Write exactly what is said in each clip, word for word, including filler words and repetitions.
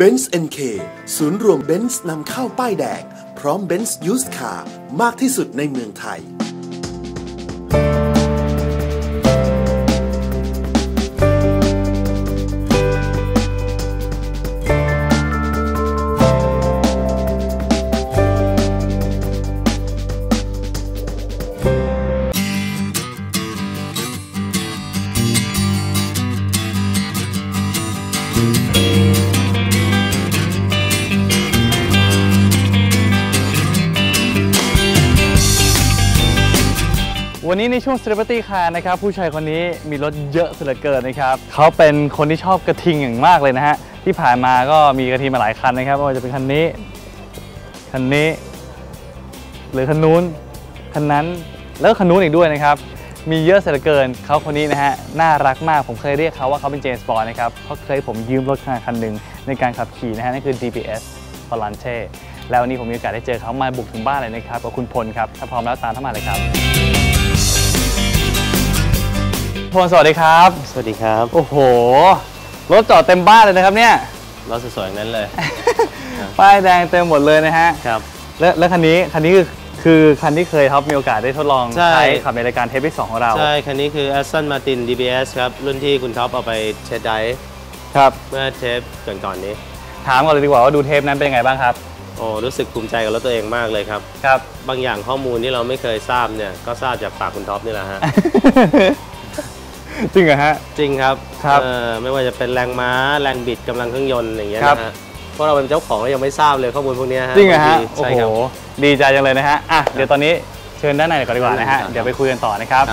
Benz เอ็น เค ศูนย์รวม Benz นำเข้าป้ายแดงพร้อม Benz Used Car มากที่สุดในเมืองไทยวันนี้ในช่วง Celebrity Car นะครับผู้ชายคนนี้มีรถเยอะสุดเหลือเกินนะครับเขาเป็นคนที่ชอบกระทิงอย่างมากเลยนะฮะที่ผ่านมาก็มีกระทิงมาหลายคันนะครับไม่ว่าจะเป็นคันนี้คันนี้หรือคันนู้นคันนั้นแล้วคันนู้นอีกด้วยนะครับมีเยอะสุดเหลือเกินเขาคนนี้นะฮะน่ารักมากผมเคยเรียกเขาว่าเขาเป็นเจมส์บอนด์นะครับเขาเคยผมยืมรถคันหนึ่งในการขับขี่นะฮะนั่นคือ ดี บี เอส Volante แล้ววันนี้ผมมีโอกาสได้เจอเขามาบุกถึงบ้านเลยนะครับกับคุณพลครับถ้าพร้อมแล้วตามเข้ามาเลยครับพลสวัสดีครับสวัสดีครับโอ้โหรถจอดเต็มบ้านเลยนะครับเนี่ยรถสวยๆนั้นเลยป้ายแดงเต็มหมดเลยนะฮะครับแล้วแล้วคันนี้คันนี้คือคือคันที่เคยท็อปมีโอกาสได้ทดลองใช้ขับในรายการเทปที่สองของเราใช่คันนี้คือ Aston Martin ดี บี เอส ครับรุ่นที่คุณท็อปเอาไปเทสไดฟ์ครับเมื่อเทปก่อนๆนี้ถามก่อนเลยดีกว่าว่าดูเทปนั้นเป็นยังไงบ้างครับโอ้รู้สึกภูมิใจกับรถตัวเองมากเลยครับครับบางอย่างข้อมูลที่เราไม่เคยทราบเนี่ยก็ทราบจากปากคุณท็อปนี่แหละฮะจริงเหรอฮะจริงครับครับไม่ว่าจะเป็นแรงม้าแรงบิดกำลังเครื่องยนต์อย่างเงี้ยนะฮะเพราะเราเป็นเจ้าของเรายังไม่ทราบเลยข้อมูลพวกนี้ฮะจริงเหรอฮะโอ้โหดีใจจังเลยนะฮะอ่ะเดี๋ยวตอนนี้เชิญด้านในก่อนดีกว่านะฮะเดี๋ยวไปคุยกันต่อนะครับ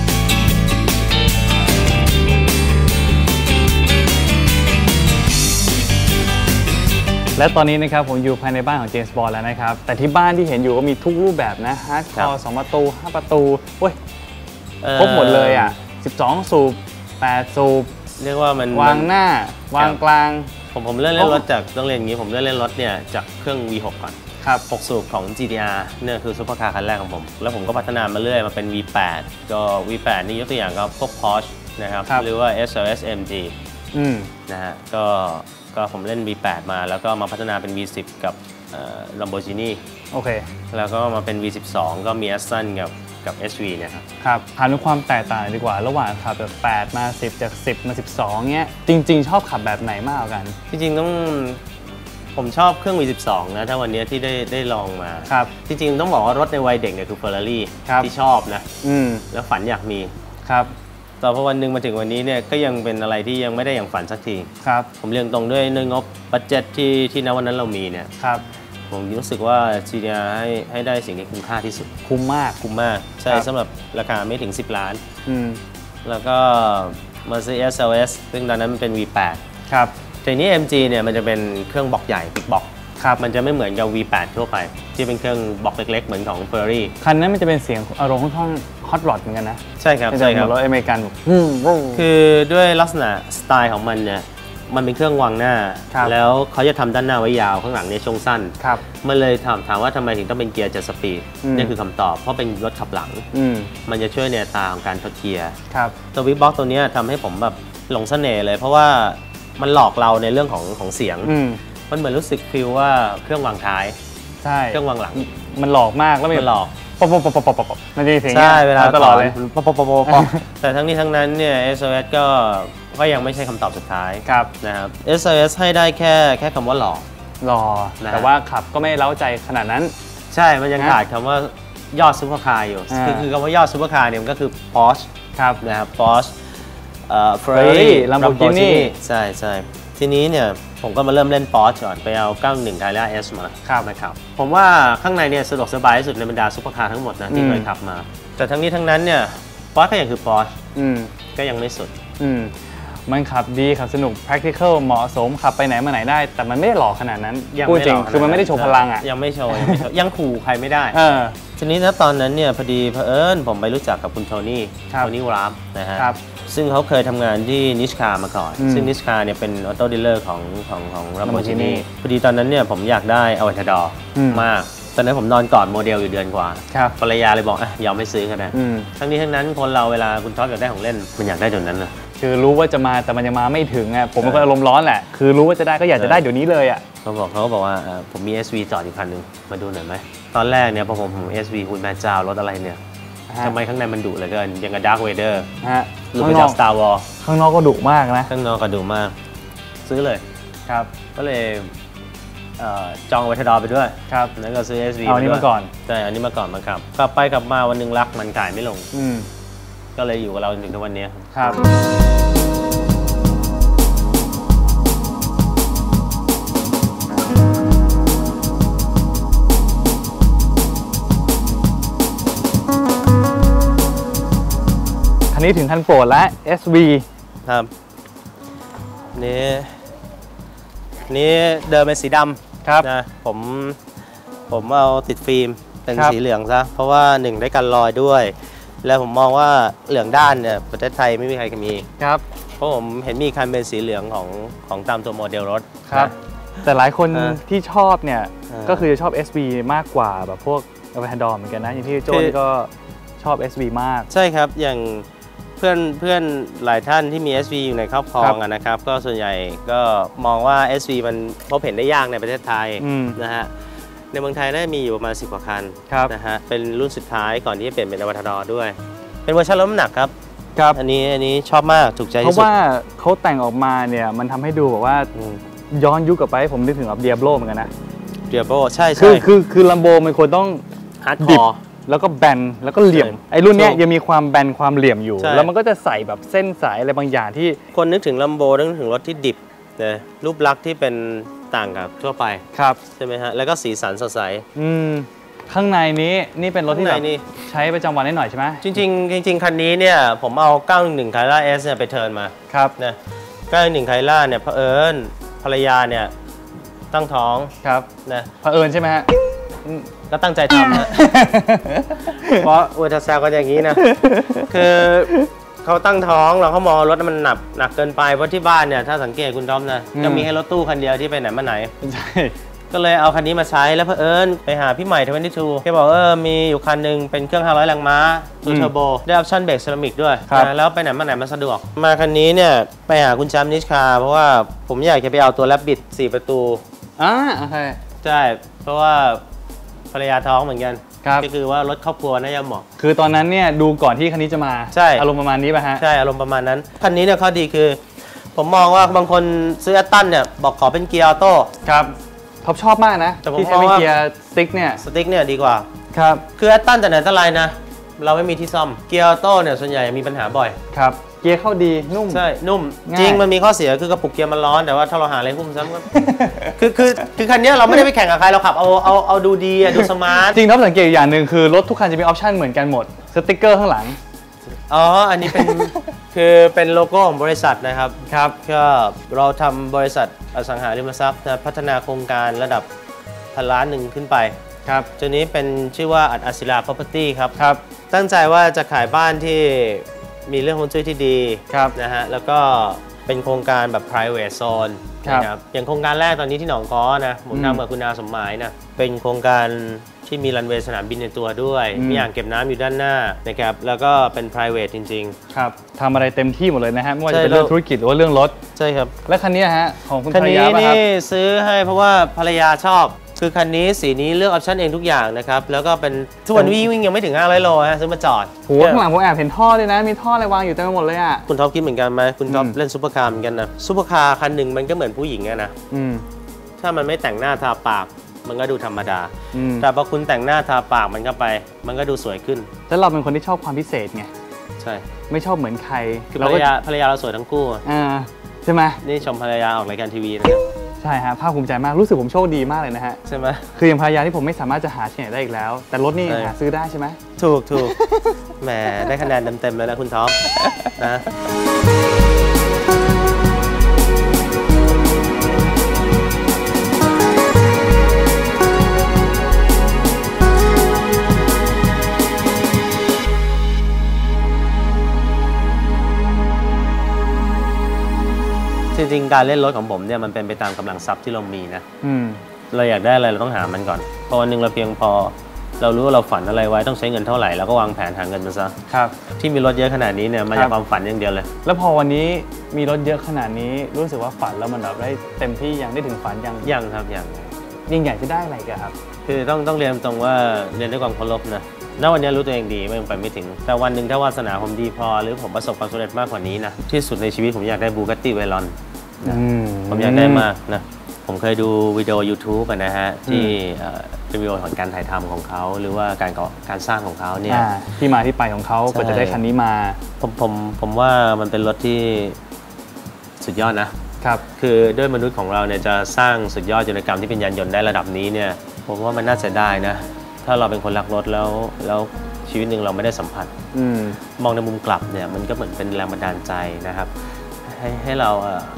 และตอนนี้นะครับผมอยู่ภายในบ้านของเจมส์บอนด์แล้วนะครับแต่ที่บ้านที่เห็นอยู่ก็มีทุกรูปแบบนะฮาร์ดคอร์สองประตูห้าประตูโอ้ยครบหมดเลยอ่ะสิบสองสูบแปดสูบเรียกว่ามันวางหน้าวางกลางผมผมเริ่มเล่นรถจากต้องเรียนอย่างนี้ผมเริ่มเล่นรถเนี่ยจากเครื่อง วี หก ก่อนครับหกสูบของ จี ที อาร์ เนี่ยคือซุปเปอร์คาร์คันแรกของผมแล้วผมก็พัฒนามาเรื่อยมาเป็น วี แปด ก็ วี แปด นี่ยกตัวอย่างก็พวก Porsche นะครับหรือว่า เอส แอล เอส เอ็ม จีอืมนะฮะก็ก็ผมเล่น วี แปด มาแล้วก็มาพัฒนาเป็น วี สิบ กับ Lamborghini โอเคแล้วก็มาเป็น วี สิบสอง ก็มี Aston กับกับ เอส วี เนี่ยครับครับถามถึงความแตกต่างดีกว่าระหว่างขับแบบแปดมาสิบจากสิบมาสิบสองเงี้ยจริงๆชอบขับแบบไหนมากกว่ากันจริงๆต้องผมชอบเครื่อง วี สิบสอง นะถ้าวันนี้ที่ได้ได้ลองมาครับจริงๆต้องบอกว่ารถในวัยเด็กเนี่ยคือ Ferrari ที่ชอบนะอืมแล้วฝันอยากมีครับแต่พอวันหนึ่งมาถึงวันนี้เนี่ยก็ยังเป็นอะไรที่ยังไม่ได้อย่างฝันสักทีครับผมเรียนตรงด้วยเนื่องงบบัดเจ็ตที่ที่ณวันนั้นเรามีเนี่ยครับผมรู้สึกว่า จี ที อาร์ ให้ให้ได้สิ่งที่คุ้มค่าที่สุดคุ้มมากคุ้มมากใช่สำหรับราคาไม่ถึงสิบล้านอืมแล้วก็ Mercedes เอส แอล เอส ซึ่งตอนนั้นมันเป็น วี แปดครับทีนี้ เอ็ม จี เนี่ยมันจะเป็นเครื่องบล็อกใหญ่บิ๊กบล็อกครับมันจะไม่เหมือนกับ วี แปด ทั่วไปที่เป็นเครื่องบล็อกเล็กๆเหมือนของ Ferrari คันนั้นมันจะเป็นเสียงอารมณ์ค่อนข้างฮอตรอดเหมือนกันนะใช่ครับใช่ครับรถอเมริกันคือด้วยลักษณะสไตล์ของมันเนี่ยมันเป็นเครื่องวางหน้าแล้วเขาจะทำด้านหน้าไว้ยาวข้างหลังเนี่ยช่วงสั้นมันเลยถามถามว่าทำไมถึงต้องเป็นเกียร์เจ็ดสปีดนี่คือคำตอบเพราะเป็นรถขับหลังมันจะช่วยในอัตราของการทดเกียร์ตัวบิ๊กบล็อกตัวนี้ทำให้ผมแบบหลงเสน่ห์เลยเพราะว่ามันหลอกเราในเรื่องของของเสียงมันเหมือนรู้สึกฟีลว่าเครื่องวางท้ายใช่เครื่องวางหลังมันหลอกมากแล้วมันหลอกปอปปปปปมันจะเสียงใช่เวลาตลอดเลยปปปปปแต่ทั้งนี้ทั้งนั้นเนี่ย เอส แอล เอส ก็ก็ยังไม่ใช่คำตอบสุดท้ายนะครับ เอส แอล เอส ให้ได้แค่แค่คำว่าหล่อหล่อแต่ว่าขับก็ไม่เล้าใจขนาดนั้นใช่มันยังขาดคำว่ายอดซุปเปอร์คาร์อยู่คือคือคำว่ายอดซุปเปอร์คาร์เนี่ยมันก็คือ Porsche ครับนะครับ Porsche เอ่อ Ferrari Lamborghini ใช่ใช่ทีนี้เนี่ยผมก็มาเริ่มเล่น Porsche ก่อนไปเอา เก้าหนึ่ง Carrera S มาครับนะครับผมว่าข้างในเนี่ยสะดวกสบายที่สุดในบรรดาซุปเปอร์คาร์ทั้งหมดนะที่เคยขับมาแต่ทั้งนี้ทั้งนั้นเนี่ย Porsche ก็ยังคือ Porsche ก็ยังไม่สุดมันขับดีขับสนุก practical เหมาะสมขับไปไหนมาไหนได้แต่มันไม่ได้หล่อขนาดนั้นพูดจริงคือมันไม่ได้โชว์พลังอ่ะยังไม่โชว์ยังขู่ใครไม่ได้ทีนี้ถ้าตอนนั้นเนี่ยพอดีเผอิญผมไปรู้จักกับคุณโทนี่โทนี่วราฟนะฮะซึ่งเขาเคยทำงานที่นิชคามาก่อนซึ่งนิชคาเนี่ยเป็นออโต้ดีลเลอร์ของของของลัมโบกินีพอดีตอนนั้นเนี่ยผมอยากได้อเวตาดอร์มากตอนนั้นผมนอนกอดโมเดลอยู่เดือนกว่าภรรยาเลยบอกอ่ะยอมไม่ซื้อกันนะทั้งนี้ทั้งนั้นคนเราเวลาคุณท็อปอยากได้ของเล่นมันอยากได้จนนั้นนะคคือรู้ว่าจะมาแต่มันยังมาไม่ถึงอ่ะผมเป็นคนอารมณ์ร้อนแหละคือรู้ว่าจะได้ก็อยากจะได้เดี๋ยวนี้เลยอ่ะเขาบอกเขาก็บอกว่าผมมี เอส วี จอดอยู่คันหนึ่งมาดูหน่อยไหมตอนแรกเนี่ยพอผมผม เอส วี คุณแม่เจ้ารถอะไรเนี่ยทำไมข้างในมันดุเหลือเกินยังกับ Dark Vader หรือไปจาก Star Wars ข้างนอกก็ดุมากนะข้างนอกก็ดุมากซื้อเลยครับก็เลยจองไวทดอไปด้วยครับแล้วก็ซื้อ เอส วีเอาอันนี้มาก่อนใช่อันนี้มาก่อนมาครับกลับไปกลับมาวันหนึ่งรักมันขายไม่ลงอืมก็เลยอยู่กับเราถึงทุกวันนี้ครับคันนี้ถึงคันโปรดแล้ว เอส วีครับนี่นี่เดิมเป็นสีดำครับนะผมผมเอาติดฟิล์มเป็นสีเหลืองซะเพราะว่าหนึ่งได้กันรอยด้วยแล้วผมมองว่าเหลืองด้านเนี่ยประเทศไทยไม่มีใครมีครับเพราะผมเห็นมีคันเป็นสีเหลืองของของตามตัวโมเดลรถครับแต่หลายคนที่ชอบเนี่ยก็คือจะชอบ เอส วี มากกว่าแบบพวกอเวอร์แฮนดอร์เหมือนกันนะอย่างที่โจ้ก็ชอบ เอส วี มากใช่ครับอย่างเพื่อนเพื่อนหลายท่านที่มี เอส วี อยู่ในครอบครองนะครับก็ส่วนใหญ่ก็มองว่า เอส วี มันพบเห็นได้ยากในประเทศไทยนะฮะในเมืองไทยน่าจะมีอยู่ประมาณสิบกว่าคันนะฮะเป็นรุ่นสุดท้ายก่อนที่จะเปลี่ยนเป็นอวตารด้วยเป็นเวอร์ชันลดน้ำหนักครับครับอันนี้อันนี้ชอบมากถูกใจที่สุดเพราะว่าเขาแต่งออกมาเนี่ยมันทำให้ดูแบบว่าย้อนยุคกลับไปผมนึกถึงแบบเดียโบเหมือนกันนะเดียโบใช่ใช่คือคือคือลัมโบมันควรต้องฮาร์ดคอร์แล้วก็แบนแล้วก็เหลี่ยมไอ้รุ่นนี้ยังมีความแบนความเหลี่ยมอยู่แล้วมันก็จะใส่แบบเส้นสายอะไรบางอย่างที่คนนึกถึงลัมโบนึกถึงรถที่ดิบนะรูปลักษณ์ที่เป็นต่างกับทั่วไปครับใช่ไหมฮะแล้วก็สีสันสดใสอืมข้างในนี้นี่เป็นรถที่แบบใช้ประจำวันได้หน่อยใช่ไหมจริงๆจริงๆคันนี้เนี่ยผมเอาเก้าหนึ่งหนึ่ง Kyla S เนี่ยไปเทิร์นมาครับนะเก้าหนึ่งหนึ่ง Kylaเนี่ยเผอิญภรรยาเนี่ยตั้งท้องครับนะเผอิญใช่ไหมฮะก็ตั้งใจทำนะเพราะอุตสาหกรรมก็อย่างนี้นะคือเขาตั้งท้องเราเขามองรถมันหนักหนักเกินไปเพราะที่บ้านเนี่ยถ้าสังเกตคุณท็อปนะจะมีแค่รถตู้คันเดียวที่ไปไหนมาไหนใช่ก็เลยเอาคันนี้มาใช้แล้วเผอิญไปหาพี่ใหม่ทเวนตี้ทูแกบอกเออมีอยู่คันหนึ่งเป็นเครื่องห้าร้อยแรงม้าตัวเทอร์โบได้ออปชั่นเบรกเซรามิกด้วยแล้วไปไหนมาไหนมันสะดวกมาคันนี้เนี่ยไปหาคุณแชมป์นิชคาเพราะว่าผมอยากจะไปเอาตัวแรปบิดสี่ประตูอ่าโอเคใช่เพราะว่าภรรยาท้องเหมือนกันก็คือว่ารถครอบครัวน่าจะเหมาะคือตอนนั้นเนี่ยดูก่อนที่คันนี้จะมาใช่อารมณ์ประมาณนี้ป่ะฮะใช่อารมณ์ประมาณนั้นคันนี้เนี่ยข้อดีคือผมมองว่าบางคนซื้อแอตตันเนี่ยบอกขอเป็นเกียร์ออโต้ครับท็อปชอบมากนะที่ใช้เป็นเกียร์สติ๊กเนี่ยสติ๊กเนี่ยดีกว่าครับคือแอตตันแต่ไหนแต่ไรนะเราไม่มีที่ซ่อมเกียร์ออโต้เนี่ยส่วนใหญ่มีปัญหาบ่อยครับเกียร์เข้าดีนุ่มใช่นุ่มจริงมันมีข้อเสียคือกระปุกเกียร์มันร้อนแต่ว่าถ้าเราหาอะไรหุ้มซ้ำก็คือคือคือคันนี้เราไม่ได้ไปแข่งกับใครเราขับเอาเอาเอาดูดีดูสมาร์ทจริงท็อปสังเกตอย่างหนึ่งคือรถทุกคันจะมีออปชั่นเหมือนกันหมดสติ๊กเกอร์ข้างหลังอ๋ออันนี้เป็นคือเป็นโลโก้ของบริษัทนะครับครับก็เราทำบริษัทอสังหาริมทรัพย์พัฒนาโครงการระดับพันล้านหนึ่งขึ้นไปครับตัวนี้เป็นชื่อว่าอัดอัศิลา property ครับครับตั้งใจว่าจะขายบ้านที่มีเรื่องฮวงจุ้ยที่ดีนะฮะแล้วก็เป็นโครงการแบบ private zone นะครับอย่างโครงการแรกตอนนี้ที่หนองก้อนะผมทำกับคุณอาสมหมายนะเป็นโครงการที่มีรันเวย์สนามบินในตัวด้วยมีอ่างเก็บน้ำอยู่ด้านหน้านะครับแล้วก็เป็น private จริงๆครับทำอะไรเต็มที่หมดเลยนะฮะไม่ว่าจะเป็นเรื่องธุรกิจหรือว่าเรื่องรถใช่ครับและคันนี้ฮะของคุณภรรยาคันนี้นี่ซื้อให้เพราะว่าภรรยาชอบคือคันนี้สีนี้เลือกออปชั่นเองทุกอย่างนะครับแล้วก็เป็นทุกวันวิ่งวิ่งยังไม่ถึงห้าร้อยโลฮะซื้อมาจอดโหข้างหลังผมแอบเห็นท่อเลยนะมีท่ออะไรวางอยู่เต็มไปหมดเลยอ่ะคุณท็อปคิดเหมือนกันไหมคุณท็อปเล่นซุปเปอร์คาร์เหมือนกันนะซุปเปอร์คาร์คันหนึ่งมันก็เหมือนผู้หญิงนะถ้ามันไม่แต่งหน้าทาปากมันก็ดูธรรมดาแต่พอคุณแต่งหน้าทาปากมันก็ไปมันก็ดูสวยขึ้นแล้วเราเป็นคนที่ชอบความพิเศษไงใช่ไม่ชอบเหมือนใครคือภรรยาภรรยาเราสวยทั้งคู่อ่าใช่ไหมนี่ชมภรรยาออกรายการทีวีนะใช่ฮะภาคภูมิใจมากรู้สึกผมโชคดีมากเลยนะฮะใช่ไหมคืออย่างภรรยาที่ผมไม่สามารถจะหาที่ไหนได้อีกแล้วแต่รถนี่หาซื้อได้ใช่ไหมถูกถูกแหมได้คะแนนเต็มๆเลยนะคุณท็อปนะ จริงๆการเล่นรถของผมเนี่ยมันเป็นไปตามกำลังทรัพย์ที่เรามีนะเราอยากได้อะไรเราต้องหามันก่อนพอวันหนึ่งเราเพียงพอเรารู้ว่าเราฝันอะไรไว้ต้องใช้เงินเท่าไหร่แล้วก็วางแผนหาเงินมาซะครับที่มีรถเยอะขนาดนี้เนี่ยมาจากความฝันอย่างเดียวเลยแล้วพอวันนี้มีรถเยอะขนาดนี้รู้สึกว่าฝันแล้วมันแบบได้เต็มที่ยังได้ถึงฝันยังยังครับยังยิ่งใหญ่จะได้อะไรกันครับคือต้องต้องเรียนตรงว่าเรียนด้วยความเคารพนะณวันนี้รู้ตัวเองดีไม่ยังไปไม่ถึงแต่วันหนึ่งถ้าวาสนาผมดีพอหรือผมประสบความสำเร็จมากกว่านี้นะที่สุดในชีวิตผมอยากได้บูกัตติเวลอนผมอยากได้มากนะผมเคยดูวิดีโอ YouTube นะฮะที่เป็นวิดีโอของการถ่ายทำของเขาหรือว่าการการสร้างของเขาเนี่ยที่มาที่ไปของเขาก็จะได้คันนี้มาผมผมผมว่ามันเป็นรถที่สุดยอดนะครับคือด้วยมนุษย์ของเราเนี่ยจะสร้างสุดยอดยนตกรรมที่เป็นยานยนต์ได้ระดับนี้เนี่ยผมว่ามันน่าจะได้นะถ้าเราเป็นคนรักรถแล้วแล้วชีวิตหนึ่งเราไม่ได้สัมผัสมองในมุมกลับเนี่ยมันก็เหมือนเป็นแรงบันดาลใจนะครับให้ให้เรา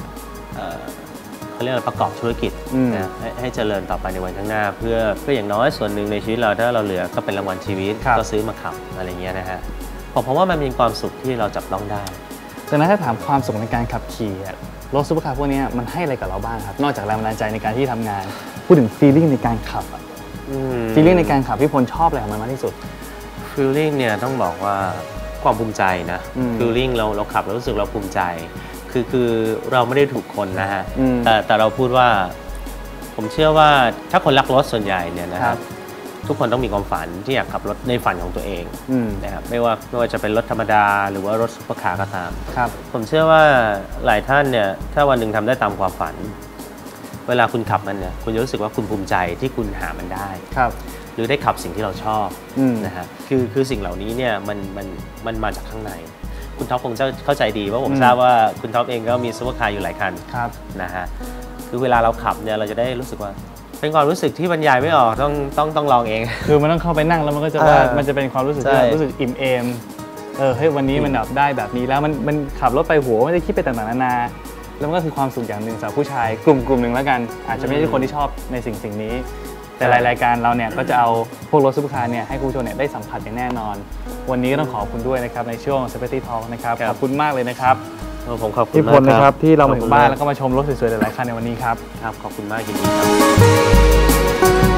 เขาเรียกว่าประกอบธุรกิจนะให้ให้เจริญต่อไปในวันข้างหน้าเพื่อเพื่ออย่างน้อยส่วนหนึ่งในชีวิตเราถ้าเราเหลือก็เป็นรางวัลชีวิตก็ซื้อมาขับอะไรเงี้ยนะฮะผมเพราะว่ามันมีความสุขที่เราจับต้องได้ดังนั้นถ้าถามความสุขในการขับขี่รถซุปเปอร์คาร์พวกนี้มันให้อะไรกับเราบ้างครับนอกจากแรงบันดาลใจในการที่ทำงานพูดถึงฟีลลิ่งในการขับฟีลลิ่งในการขับพี่พลชอบอะไรของมันมากที่สุดฟีลลิ่งเนี่ยต้องบอกว่าความภูมิใจนะฟีลลิ่งเราเราขับแล้วรู้สึกเราภูมิใจคือคือเราไม่ได้ถูกคนนะฮะแต่แต่เราพูดว่าผมเชื่อว่าถ้าคนรักรถส่วนใหญ่เนี่ยนะครับทุกคนต้องมีความฝันที่อยากขับรถในฝันของตัวเองนะครับไม่ว่าไม่ว่าจะเป็นรถธรรมดาหรือว่ารถซุปเปอร์คาร์ก็ตามผมเชื่อว่าหลายท่านเนี่ยถ้าวันหนึ่งทำได้ตามความฝันเวลาคุณขับมันเนี่ยคุณจะรู้สึกว่าคุณภูมิใจที่คุณหามันได้หรือได้ขับสิ่งที่เราชอบนะฮะคือคือสิ่งเหล่านี้เนี่ยมันมันมันมาจากข้างในคุณท็อปคงจะเข้าใจดีว่าผมทราบว่าคุณท็อปเองก็มีซุปเปอร์คาร์อยู่หลายคันนะฮะคือเวลาเราขับเนี่ยเราจะได้รู้สึกว่าเป็นความรู้สึกที่บรรยายไม่ออกต้องต้องต้องลองเองคือมันต้องเข้าไปนั่งแล้วมันก็จะว่ามันจะเป็นความรู้สึกที่รู้สึกอิ่มเอมเออเฮ้ยวันนี้มันแบบได้แบบนี้แล้วมันมันขับรถไปหัวไม่ได้คิดไปต่างๆนานาแล้วมันก็คือความสุขอย่างหนึ่งสำหรับผู้ชายกลุ่มกลุ่มหนึ่งแล้วกันอาจจะไม่ใช่คนที่ชอบในสิ่งสิ่งนี้แต่รายการเราเนี่ยก็จะเอาพวกรถซุปเปอร์คาร์เนี่ยให้คุณผู้ชมเนี่ยได้สัมผัสอย่างแน่นอนวันนี้ก็ต้องขอบคุณด้วยนะครับในช่วง Celebrity Talk นะครับขอบคุณมากเลยนะครับผมขอบคุณพี่พลนะครับที่เรามาถึงบ้านแล้วก็มาชมรถสวยๆหลายๆคันในวันนี้ครับครับขอบคุณมากยินดีครับ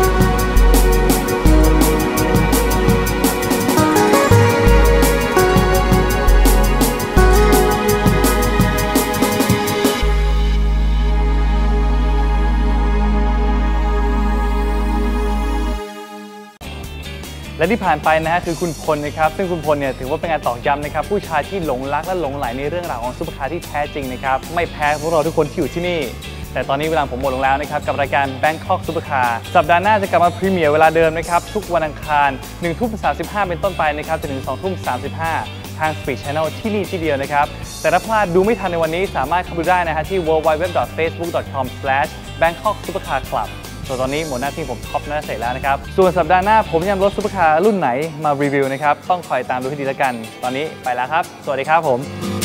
และที่ผ่านไปนะฮะคือคุณพลนะครับซึ่งคุณพลเนี่ยถือว่าเป็นการตอกย้ำนะครับผู้ชายที่หลงรักและหลงใหลในเรื่องราวของซุปเปอร์คาร์ที่แท้จริงนะครับไม่แพ้พวกเราทุกคนที่อยู่ที่นี่แต่ตอนนี้เวลาผมหมดลงแล้วนะครับกับรายการ Bangkok Supercar สัปดาห์หน้าจะกลับมาพรีเมียร์เวลาเดิมนะครับทุกวันอังคารหนึ่งทุ่มสามสิบห้าเป็นต้นไปนะครับจนถึงสองทุ่มสามสิบห้าทาง Speed Channel ที่นี่ที่เดียวนะครับแต่ถ้าพลาดดูไม่ทันในวันนี้สามารถเข้าดูได้นะฮะที่ ดับเบิลยู ดับเบิลยู ดับเบิลยู ดอท เฟซบุ๊ก ดอท คอม สแลช แบงคอกซูเปอร์คาร์คลับ ส่วนตอนนี้หมดหน้าที่ผมท็อปนัทเศรษฐ์แล้วนะครับส่วนสัปดาห์หน้าผมยังรถซุปเปอร์คาร์รุ่นไหนมารีวิวนะครับต้องคอยตามดูให้ดีแล้วกันตอนนี้ไปแล้วครับสวัสดีครับผม